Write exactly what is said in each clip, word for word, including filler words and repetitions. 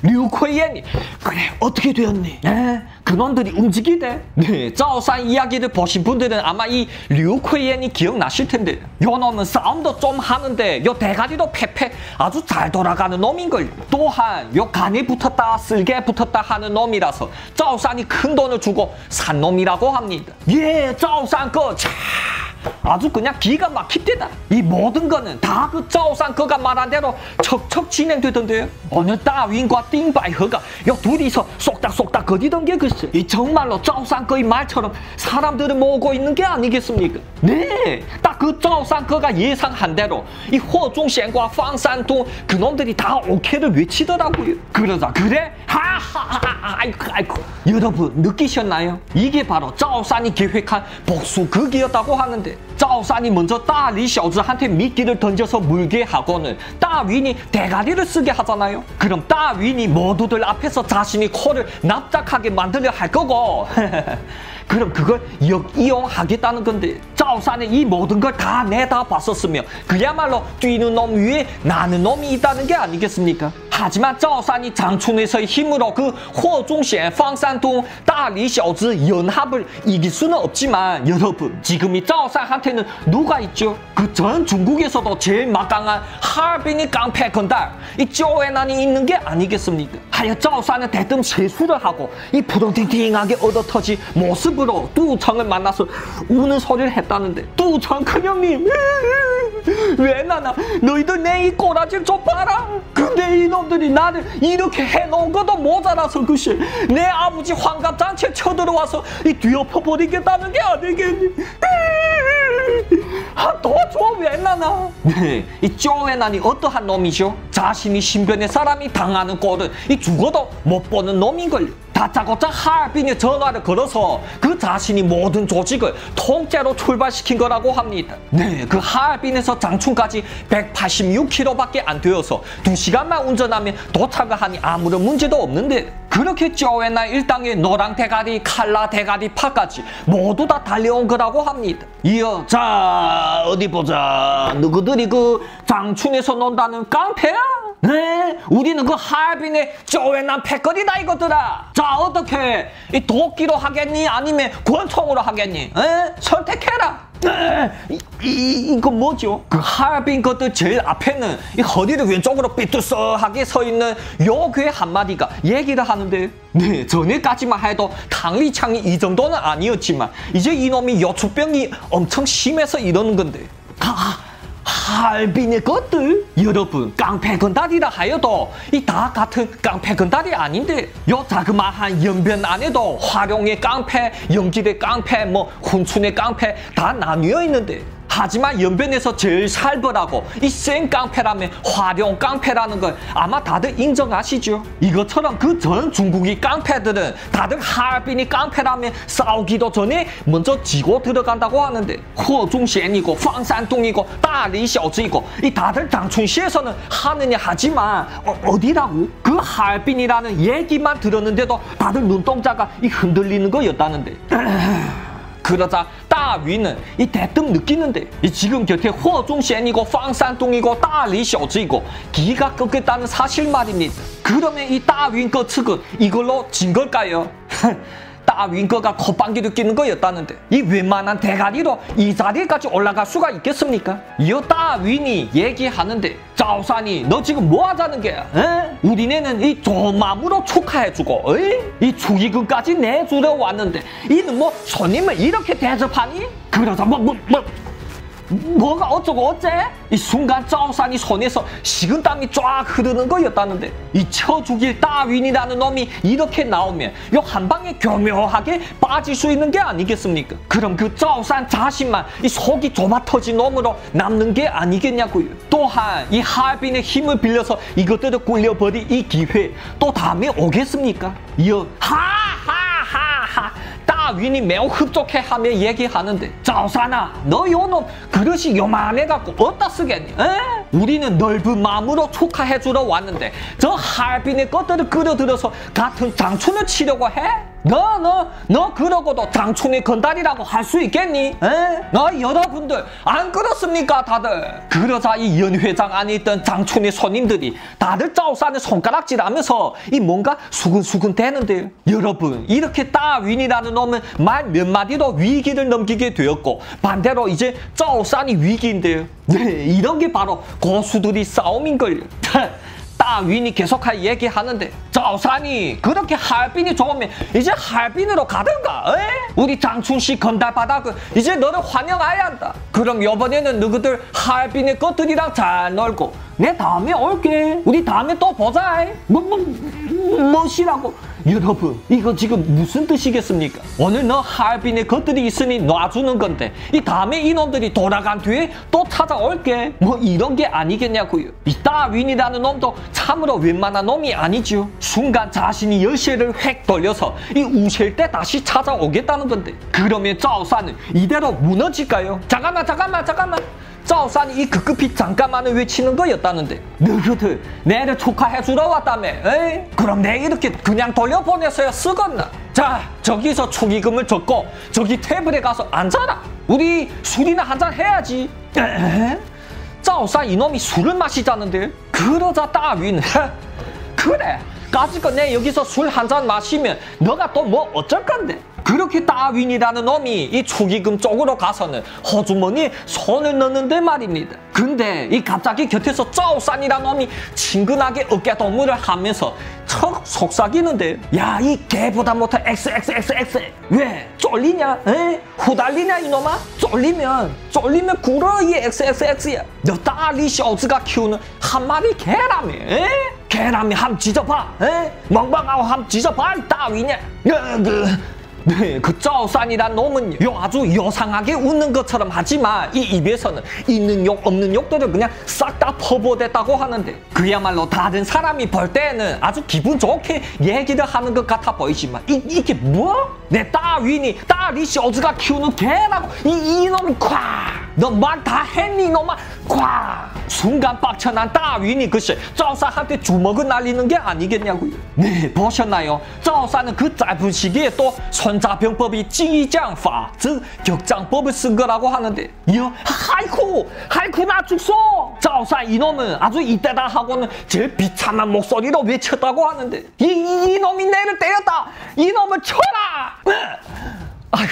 류코이엔이 그래 어떻게 되었니? 에? 그놈들이 움직이대. 네, 짜오산 이야기를 보신 분들은 아마 이 류코이엔이 기억나실 텐데 요 놈은 싸움도 좀 하는데 요 대가리도 패패 아주 잘 돌아가는 놈인걸. 또한 요 간에 붙었다 쓸개 붙었다 하는 놈이라서 짜오산이 큰 돈을 주고 산 놈이라고 합니다. 예, 짜오산 거 차. 아주 그냥 기가 막힙니다. 이 모든 거는 다 그 짜오산 거가 말한 대로 척척 진행되던데요. 어느 따윈과 띵바이허가 요 둘이서 쏙닥쏙닥 거리던 게 글쎄 이 정말로 짜오산 거의 말처럼 사람들을 모으고 있는 게 아니겠습니까? 네, 딱 그 짜오산 거가 예상한 대로 이 호종贤과 황산동 그놈들이 다 오케이를 외치더라고요. 그러자 그래? 하하하 아이고 아이고 여러분 느끼셨나요? 이게 바로 짜오산이 계획한 복수극이었다고 하는데 짜오산이 먼저 따리셔즈한테 미끼를 던져서 물게 하고는 따윈이 대가리를 쓰게 하잖아요. 그럼 따윈이 모두들 앞에서 자신이 코를 납작하게 만들려 할 거고 그럼 그걸 역이용하겠다는 건데 짜오산이 이 모든 걸 다 내다 봤었으며 그야말로 뛰는 놈 위에 나는 놈이 있다는 게 아니겠습니까? 하지만 짜오산이 장춘에서의 힘으로 그 호종贤, 황산동, 따리셔즈 연합을 이길 수는 없지만 여러분 지금 이 짜오산한테는 누가 있죠? 그 전 중국에서도 제일 막강한 하얼빈이 깡패 건달 이 쪼에난이 있는 게 아니겠습니까? 하여 짜오산은 대뜸 세수를 하고 이 푸동팅팅하게 얻어터진 모습으로 뚜청을 만나서 우는 소리를 했다는데 뚜청 큰형님 왜 나나 너희들 내 이 꼬라지를 좀 봐라. 근데 이놈들이 나를 이렇게 해놓은 것도 모자라서 글쎄 내 아버지 환갑잔치에 쳐들어와서 이 뒤엎어버리겠다는 게 아니겠니? 아, 도저 왜 나나? 네, 이 쪼웨난이 어떠한 놈이죠? 자신이 신변의 사람이 당하는 꼴은 이 죽어도 못 보는 놈인걸요. 다짜고짜 하얼빈에 전화를 걸어서 그 자신이 모든 조직을 통째로 출발시킨 거라고 합니다. 네, 그 하얼빈에서 장춘까지 백팔십육 킬로미터밖에 안 되어서 두 시간만 운전하면 도착을 하니 아무런 문제도 없는데 그렇게 쪼웨난 일당의 노랑 대가리, 칼라 대가리, 파까지 모두 다 달려온 거라고 합니다. 이어 자 어디 보자 누구들이 그 장춘에서 논다는 깡패야? 네, 우리는 그 하얼빈의 쪼웨난 패거리다 이것들아. 자 어떻게 이 도끼로 하겠니 아니면 권총으로 하겠니? 에? 선택해라. 에, 이, 이, 이거 뭐죠? 그 하얼빈 것들 제일 앞에는 이 허리를 왼쪽으로 삐뚤썩하게 서 있는 요 괴 한 마리가 얘기를 하는데 네, 전에까지만 해도 당리창이 이 정도는 아니었지만 이제 이놈이 여추병이 엄청 심해서 이러는 건데 아, 하얼빈의 것들? 여러분 깡패 건달이라 하여도 이 다 같은 깡패 건달이 아닌데 요 자그마한 연변 안에도 화룡의 깡패, 영길의 깡패, 뭐 훈춘의 깡패 다 나뉘어 있는데 하지만 연변에서 제일 살벌하고 이 센 깡패라면 화룡 깡패라는 걸 아마 다들 인정하시죠? 이것처럼 그 전 중국의 깡패들은 다들 하얼빈이 깡패라면 싸우기도 전에 먼저 지고 들어간다고 하는데 호종贤이고 황산동이고 따리셔즈이고 이 다들 장춘시에서는 하느냐 하지만 어, 어디라고? 그 하얼빈이라는 얘기만 들었는데도 다들 눈동자가 이 흔들리는 거였다는데 그러자 따윈은 이 대뜸 느끼는데 이 지금 곁에 호종贤이고 황산동이고 따리셔즈이고 기가 꺾였다는 사실 말입니다. 그러면 이 따윈 거 측은 이걸로 진 걸까요? 따윈 거가 콧방귀를 뀌는 거였다는데 이 웬만한 대가리로 이 자리까지 올라갈 수가 있겠습니까? 이 따윈이 얘기하는데 짜오산이 너 지금 뭐 하자는 게야? 에? 우리네는 이 좋은 마음으로 축하해주고 에이? 이 축의금까지 내주려 왔는데 이는 뭐 손님을 이렇게 대접하니? 그러자 뭐 뭐 뭐 뭐가 어쩌고 어째? 이 순간 짜오산이 손에서 식은땀이 쫙 흐르는 거였다는데 이 쳐죽일 따윈이라는 놈이 이렇게 나오면 요 한 방에 교묘하게 빠질 수 있는 게 아니겠습니까? 그럼 그 짜오산 자신만 이 속이 좁아 터진 놈으로 남는 게 아니겠냐고요. 또한 이 하얼빈의 힘을 빌려서 이것들을 굴려버릴 이 기회 또 다음에 오겠습니까? 이어 하하하하 따윈이 매우 흡족해하며 얘기하는데 짜오산아 너 요놈 그릇이 요만해갖고 어디다 쓰겠니? 에? 우리는 넓은 마음으로 축하해주러 왔는데 저 하얼빈의 것들을 끌어들여서 같은 장춘을 치려고 해? 너, 너, 너 그러고도 장춘의 건달이라고 할 수 있겠니? 에? 너 여러분들 안 그렇습니까 다들? 그러자 이 연회장 안에 있던 장춘의 손님들이 다들 짜오산을 손가락질하면서 이 뭔가 수근수근 대는데요. 여러분 이렇게 따윈이라는 놈은 말 몇 마디로 위기를 넘기게 되었고 반대로 이제 짜오산이 위기인데요. 네, 이런 게 바로 고수들이 싸움인걸요. 따윈이 계속하여 얘기하는데 짜오산이 그렇게 할빈이 좋으면 이제 할빈으로 가든가. 에? 우리 장춘씨 건달 바닥은 이제 너를 환영해야 한다. 그럼 이번에는 너희들 할빈의 것들이랑 잘 놀고 내 다음에 올게. 우리 다음에 또 보자. 뭐, 뭐, 뭐시라고. 여러분 이거 지금 무슨 뜻이겠습니까? 오늘 너 할빈의 것들이 있으니 놔주는 건데 이 다음에 이놈들이 돌아간 뒤에 또 찾아올게. 뭐 이런 게 아니겠냐고요. 이 따윈이라는 놈도 참으로 웬만한 놈이 아니죠. 순간 자신이 열쇠를 획 돌려서 이 우실 때 다시 찾아오겠다는 건데 그러면 짜오산은 이대로 무너질까요? 잠깐만 잠깐만 잠깐만. 짜오산이 이 급급히 잠깐만을 외치는 거였다는데 너희들 내를 축하해주러 왔다며. 에이? 그럼 내 이렇게 그냥 돌려보내서야 쓰겄나? 자 저기서 축의금을 줬고 저기 테이블에 가서 앉아라. 우리 술이나 한잔 해야지. 에? 짜오산 이놈이 술을 마시자는데 그러자 따윈 그래 까짓거 내 여기서 술 한잔 마시면 너가 또 뭐 어쩔 건데. 그렇게 따윈이라는 놈이 이 축의금 쪽으로 가서는 호주머니에 손을 넣는데 말입니다. 근데 이 갑자기 곁에서 짜오산이라는 놈이 친근하게 어깨동무를 하면서 척 속삭이는데 야 이 개보다 못한 엑스엑스엑스엑스 왜 쫄리냐? 에? 후달리냐 이놈아? 쫄리면 쫄리면 굴어 이 엑스엑스엑스야. 너 딸이 쇼즈가 키우는 한 마리 개라며. 에? 개라며 함 찢어봐. 에? 멍멍하고 함 찢어봐 이 따위냐. 그, 그. 네, 그 짜오산이란 놈은 요 아주 요상하게 웃는 것처럼 하지만 이 입에서는 있는 욕 없는 욕들을 그냥 싹 다 퍼부어댔다고 하는데 그야말로 다른 사람이 볼 때는 아주 기분 좋게 얘기를 하는 것 같아 보이지만 이, 이게 뭐? 내 따윈이 딸이 쇼즈가 키우는 개라고 이, 이놈이 콱! 너 말 다 했니 이놈아? 콱! 순간 빡쳐난 따윈이 글쎄 짜오산한테 주먹을 날리는 게 아니겠냐고요. 네 보셨나요? 짜오산은 그 짧은 시기에 또 손자병법이 찌장파 즉 격장법을 쓴 거라고 하는데 이어 하이쿠 하이쿠 나 죽소. 짜오산 이놈은 아주 이때다 하고는 제일 비참한 목소리로 외쳤다고 하는데 이, 이, 이놈이 내를 때렸다. 이놈을 쳐라. 아휴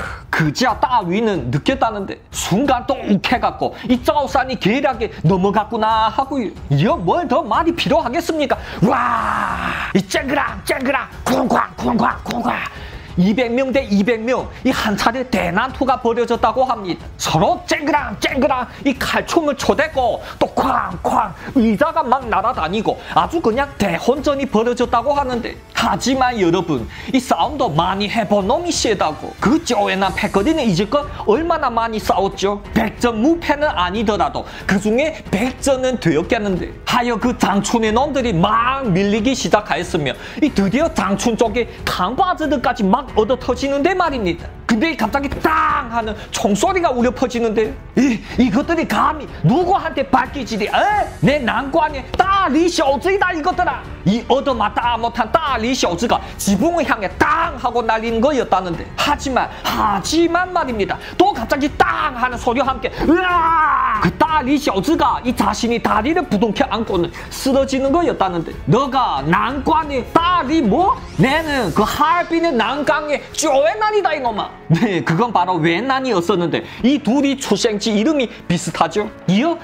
그지야 따위는 느꼈다는데 순간 또 욱해갖고 이 짜오산이 계략에 넘어갔구나 하고요. 이어 뭘 더 말이 필요하겠습니까? 와 이 쨍그랑 쨍그랑 쿵쾅 쿵쾅 쿵쾅 이백 명 대 이백 명 이 한 차례 대난투가 벌어졌다고 합니다. 서로 쨍그랑 쨍그랑 이 칼춤을 쳐대고 또 쾅쾅 의자가 막 날아다니고 아주 그냥 대혼전이 벌어졌다고 하는데 하지만 여러분 이 싸움도 많이 해본 놈이 세다고. 그 쪼에난 패거리는 이제껏 얼마나 많이 싸웠죠. 백전 무패는 아니더라도 그중에 백전은 되었겠는데 하여 그 장춘의 놈들이 막 밀리기 시작하였으며 이 드디어 장춘 쪽에 강바즈들까지 막 얻어 터지는데 말입니다. 근데 갑자기 땅 하는 총소리가 울려 퍼지는데 이, 이것들이 감히 누구한테 밝히지리. 에? 내 난관에 딸이 쇼즈이다 이것들아. 이 얻어맞다 못한 딸이 쇼즈가 지붕을 향해 땅 하고 날리는 거였다는데 하지만 하지만 말입니다. 또 갑자기 땅 하는 소리와 함께 으아! 그 딸이 쇼즈가 이 자신이 다리를 부둥켜 안고는 쓰러지는 거였다는데 너가 난관에 딸이 뭐? 내는 그 할빈의 난강의 쪼에난이다 이놈아. 네 그건 바로 웬난이었었는데 이 둘이 출생지 이름이 비슷하죠. 이어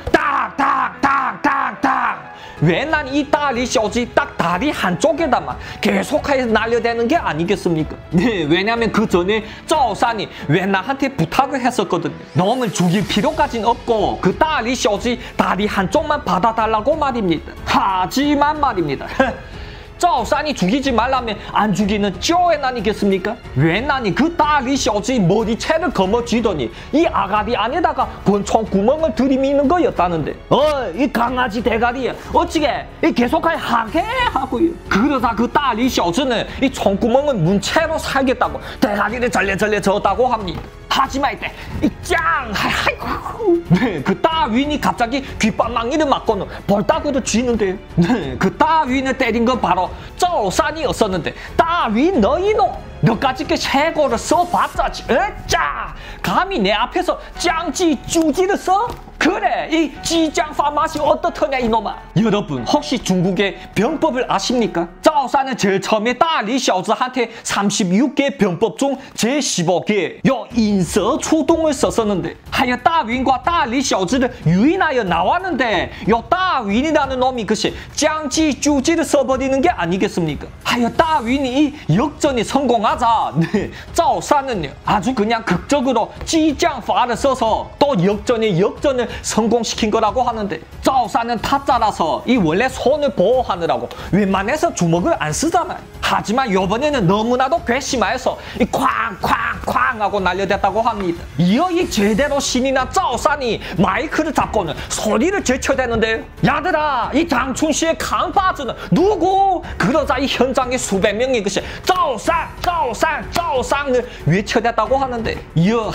딱딱딱딱딱 웬난 이 딸이 쇼지 딱 다리 한쪽에다만 계속해서 날려대는 게 아니겠습니까? 네 왜냐면 그 전에 짜오산이 웬난한테 부탁을 했었거든요. 놈을 죽일 필요까진 없고 그 딸이 쇼지 다리 한쪽만 받아달라고 말입니다. 하지만 말입니다. 짜오산이 죽이지 말라면 안 죽이는 쪼에난이겠습니까? 웬난이 그 딸이 쇼지 머리채를 거머쥐더니 이 아가리 안에다가 권총 구멍을 들이미는 거였다는데 어이 강아지 대가리야 어찌게 이 계속하여 하게 하고요. 그러다 그 딸이 쇼즈는 이 총구멍을 문채로 살겠다고 대가리를 절레절레 저었다고 합니다. 하지만 이때 이짱 아이고 네, 그 따윈이 갑자기 귓방망이를 맞고는 벌따구를 쥐는데요. 네, 그 따윈을 때린 건 바로 쪼산이었었는데 따윈 너희놈 너까지 그 해고를 써봤자지 으짜 감히 내 앞에서 짱지 쭈지를 써? 그래 이 찌짱파 맛이 어떻더냐 이놈아. 여러분 혹시 중국의 병법을 아십니까? 짜오산은 제일 처음에 따리샤오즈한테 삼십육 개 병법 중 제십오 개 요 인서 초동을 썼었는데 하여 따윈과 따리샤오즈를 유인하여 나왔는데 요 따윈이라는 놈이 글쎄 짱지 쭈지를 써버리는 게 아니겠습니까? 하여 따윈이 이 역전이 성공하자 네, 짜오산은요 아주 그냥 극적으로 찌짱파를 써서 또 역전에 역전을 성공시킨 거라고 하는데 짜오산은 타짜라서 이 원래 손을 보호하느라고 웬만해서 주먹을 안 쓰잖아요. 하지만 요번에는 너무나도 괘씸해서 이 쾅쾅쾅 하고 날려댔다고 합니다. 이어 이 제대로 신이 난 짜오산이 마이크를 잡고는 소리를 제쳐대는데 야들아 이 장춘씨의 강바즈는 누구? 그러자 이 현장의 수백 명이 그것이 짜오산 짜오산 짜오산을 외쳐댔다고 하는데 이어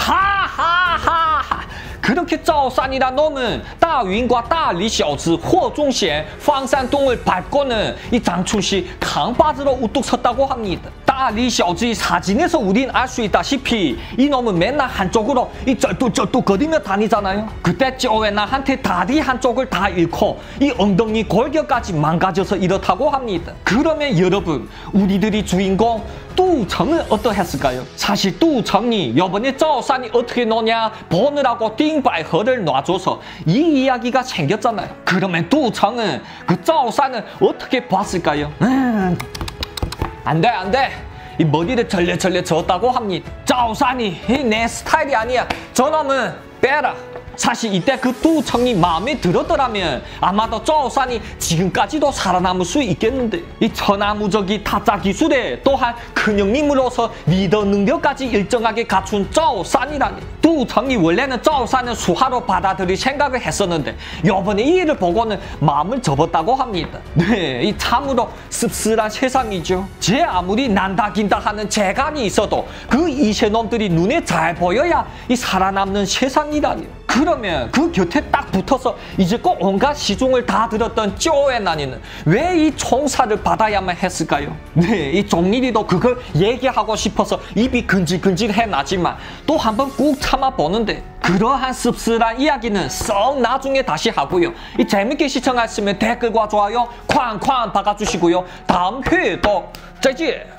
하하하하 그렇게 짜오산이란 놈은 따윈과 따리샤오즈,霍忠贤, 황산동을 밟고는 이 장춘씨 강바지로 우뚝 섰다고 합니다. 따리샤오즈의 사진에서 우린 알 수 있다시피 이 놈은 맨날 한쪽으로 이 쩔뚝쩔뚝 거리며 다니잖아요. 그때 쪼웨나한테 다리 한쪽을 다 잃고 이 엉덩이 골격까지 망가져서 이렇다고 합니다. 그러면 여러분 우리들이 주인공 뚜청은 어떠했을까요? 사실 뚜청이 이번에 짜오산이 어떻게 노냐 보느라고 띵바이허를 놔줘서 이 이야기가 생겼잖아요. 그러면 뚜청은 그 짜오산을 어떻게 봤을까요? 음, 안돼 안돼 이 머리를 절레절레 저었다고 합니다. 짜오산이 내 스타일이 아니야. 저놈은 빼라. 사실 이때 그 뚜청이 마음에 들었더라면 아마도 짜오산이 지금까지도 살아남을 수 있겠는데 이 천하무적이 타짜 기술에 또한 큰형님으로서 리더 능력까지 일정하게 갖춘 짜오산이라니. 뚜청이 원래는 짜오산을 수하로 받아들일 생각을 했었는데 요번에 이 일을 보고는 마음을 접었다고 합니다. 네, 이 참으로 씁쓸한 세상이죠. 제 아무리 난다긴다 하는 재간이 있어도 그 이세놈들이 눈에 잘 보여야 이 살아남는 세상이라니. 그러면 그 곁에 딱 붙어서 이제껏 온갖 시중을 다 들었던 쪼웨나니는 왜 이 총살을 받아야만 했을까요? 네, 이 종일이도 그걸 얘기하고 싶어서 입이 근질근질해 나지만 또 한번 꾹 참아보는데 그러한 씁쓸한 이야기는 썩 나중에 다시 하고요. 이 재밌게 시청하시면 댓글과 좋아요 쾅쾅 박아주시고요. 다음 회에도 再见